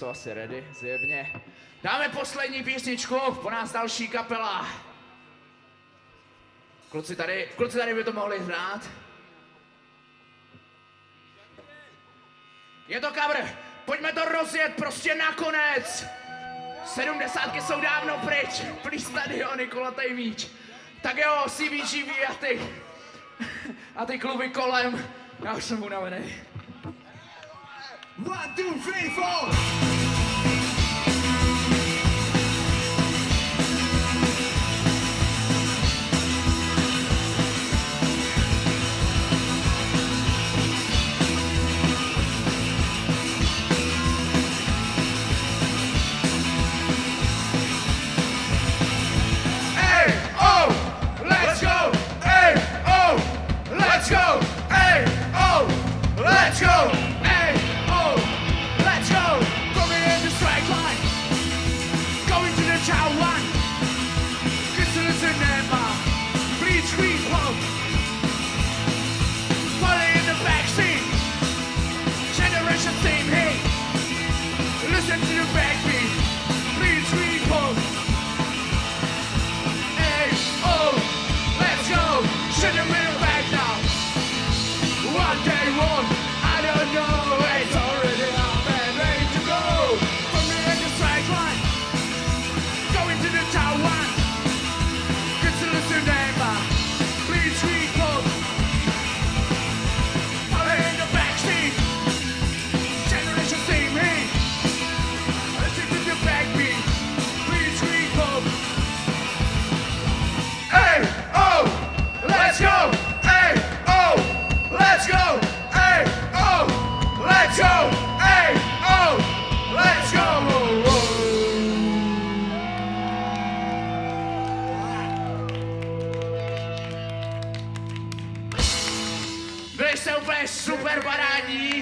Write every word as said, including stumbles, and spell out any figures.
Co asi ready? Zjevně. Dáme poslední písničku, po nás další kapela. Kluci tady, kluci tady by to mohli hrát. Je to cover, pojďme to rozjet prostě nakonec. Sedmdesátky jsou dávno pryč, plný stadiony, kulatej míč. Tak jo, C B G B a ty, a ty kluby kolem, já už jsem unavený. One, two, three, four. Byli jste úplně super parádní.